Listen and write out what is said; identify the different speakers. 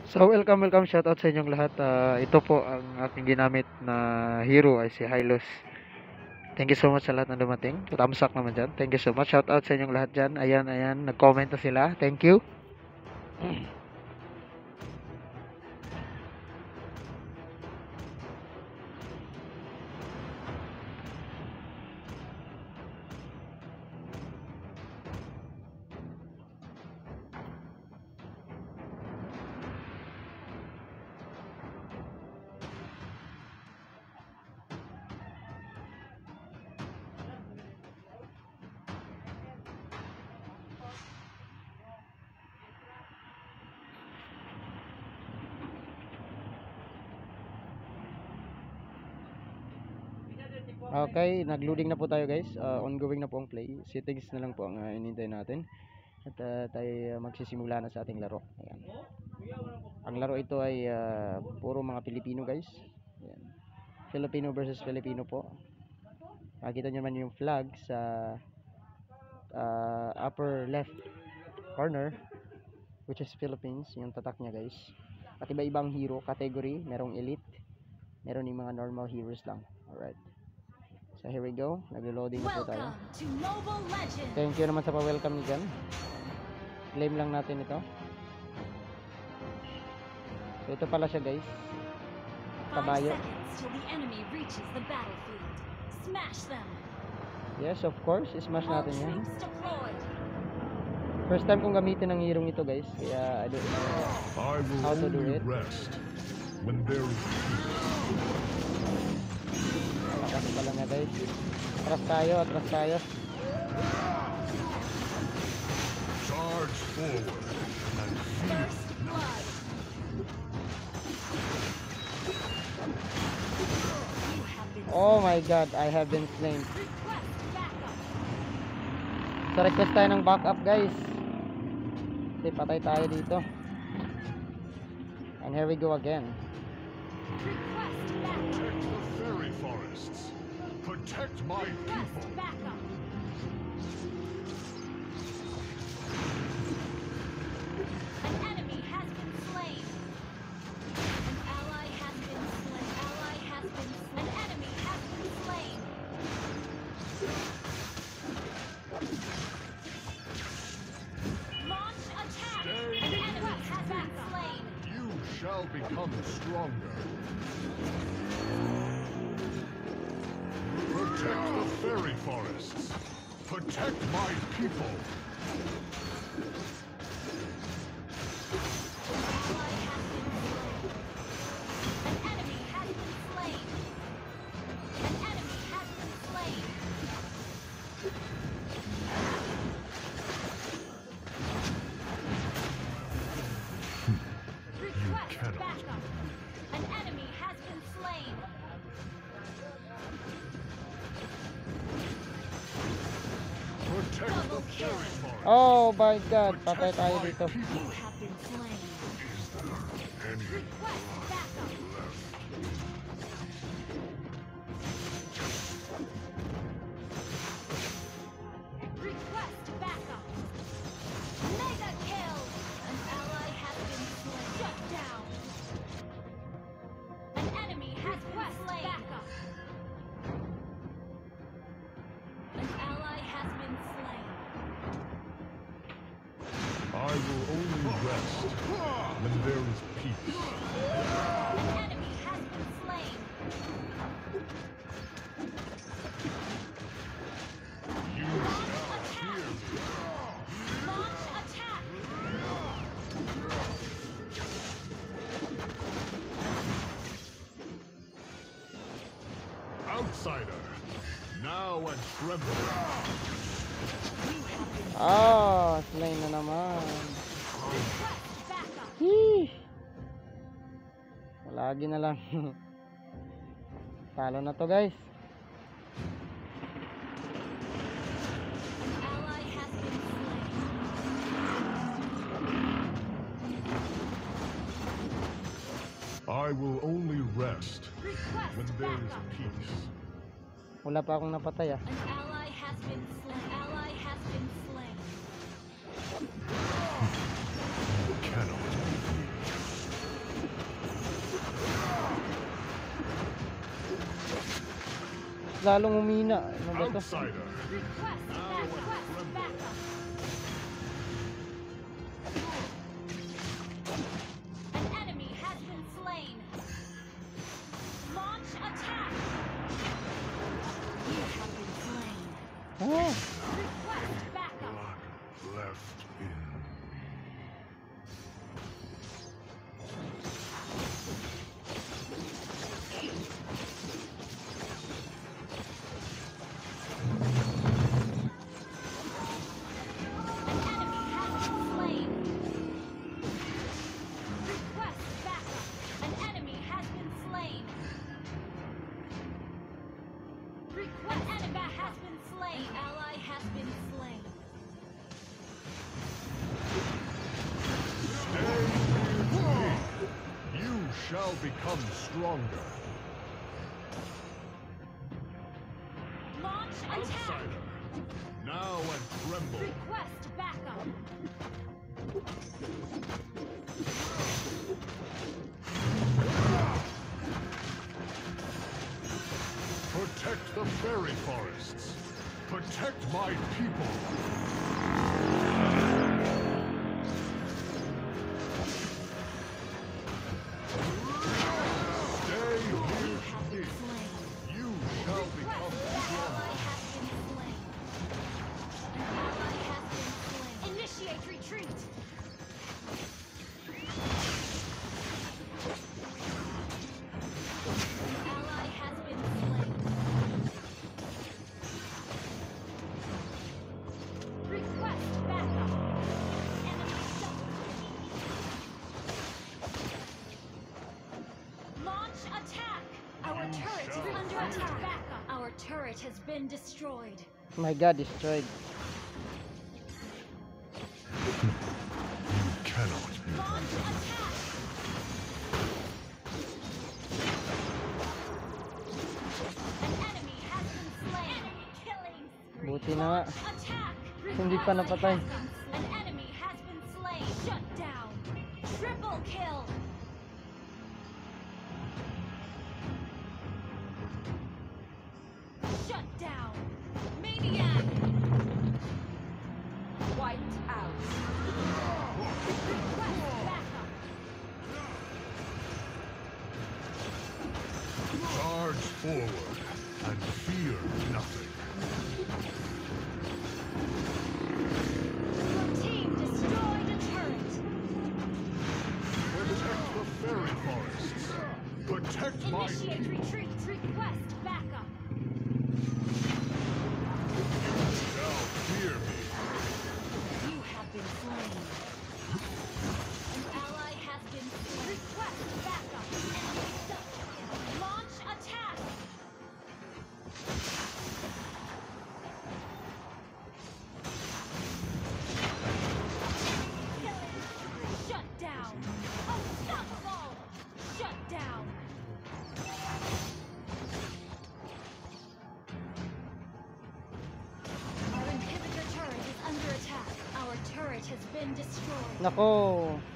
Speaker 1: So welcome shoutout sa inyong lahat. Ito po ang aking ginamit na hero ay si Hylos. Thank you so much sa lahat na dumating. Thumbs up naman dyan. Thank you so much. Shoutout sa inyong lahat dyan. Ayan. Nag-comment na sila. Thank you. Okay, nag-loading na po tayo guys. Ongoing na po ang play. Settings na lang po ang inintay natin. At tayo magsisimula na sa ating laro. Ayan. Ang laro ito ay puro mga Pilipino guys. Ayan. Filipino versus Filipino po. Makikita nyo naman yung flag sa upper left corner, which is Philippines. Yung tatak niya guys. At iba-ibang hero category. Merong elite. Meron yung mga normal heroes lang. Alright. So here we go, naglo-loading na po tayo. Thank you naman sa pa-welcome niyo dyan. Claim lang natin ito. So ito pala siya guys. Kabayo. Yes, of course, smash natin yan. First time kong gamitin ng hero ito guys. Kaya I don't know how to do it. Lakas pala nga guys. Atras tayo.
Speaker 2: Charge forward and first blood.
Speaker 1: Oh my god, I have been slain. So request tayo ng backup guys. Kasi patay tayo dito. And here we go again.
Speaker 2: Protect my people.
Speaker 3: An enemy has been slain. An ally has been slain. An enemy has been slain. Launch attack. An enemy has been slain.
Speaker 2: You shall become stronger. Protect the fairy forests. Protect my people.
Speaker 3: An enemy has been slain. An enemy has been slain. Request backup. An enemy has been slain.
Speaker 2: Protect the fairy forest.
Speaker 1: Oh my god, patay tayo dito.
Speaker 3: You have been slain. Request backup. Request backup. Mega kill. An ally has been slain. Shut down. An enemy has been slain. Backup. An ally has been slain.
Speaker 2: I will only rest when there is peace.
Speaker 3: An enemy has been slain.
Speaker 2: You shall fear me.
Speaker 3: Launch attack.
Speaker 2: Outsider, now and tremble.
Speaker 1: Slain na naman.
Speaker 3: Request backup.
Speaker 1: Lagi na lang. Talo na to guys.
Speaker 3: An ally has been slain.
Speaker 2: I will only rest
Speaker 3: Request
Speaker 2: when there is
Speaker 3: backup.
Speaker 2: peace.
Speaker 1: Wala pa akong napatay ah.
Speaker 3: An ally has been slain. An ally has been slain.
Speaker 2: You cannot defeat.
Speaker 1: lalong humina. Ano ba to?
Speaker 2: Outsider.
Speaker 3: Request backup. An enemy has been slain. Launch attack. You have been slain.
Speaker 1: Ah,
Speaker 3: Request backup.
Speaker 2: Blood left in.
Speaker 3: An enemy has been slain. Request backup. An enemy has been slain. Request enemy has been slain. An ally has been slain.
Speaker 2: You shall become stronger.
Speaker 3: Launch attack.
Speaker 2: Outsider. Now and tremble.
Speaker 3: Request backup.
Speaker 2: Protect the fairy forests. Protect my people. Stay
Speaker 3: You
Speaker 2: here.
Speaker 3: have been slain.
Speaker 2: You shall become
Speaker 3: Request an ally
Speaker 2: strong.
Speaker 3: has been slain. An ally has been slain. Initiate retreat. An ally has been slain. Request backup. Enemy double. Launch attack. Our turret is
Speaker 2: shall
Speaker 3: under
Speaker 2: fear.
Speaker 3: attack. Backup. Our turret has been destroyed.
Speaker 1: my God, destroyed.
Speaker 2: You cannot be.
Speaker 3: Launch attack. An enemy has been slain. Enemy killing.
Speaker 1: Buti na nga.
Speaker 3: Launch attack.
Speaker 1: Hindi pa napatay.
Speaker 3: An enemy has been slain. Shut down. Triple kill. Shut down. Maniac. Wiped out. Request backup.
Speaker 2: Charge forward and fear nothing.
Speaker 3: Your team destroyed a turret.
Speaker 2: Protect the fairy forests. Protect my
Speaker 3: Initiate
Speaker 2: people.
Speaker 3: retreat. Request backup.
Speaker 2: Shall fear me.
Speaker 3: You have been slain. An ally has been slain. Request backup. Enemy double kill. Launch attack. Killing. Shut down. Unstoppable. Shut down. Our inhibitor turret is under attack. Our turret has been destroyed.
Speaker 1: Nako,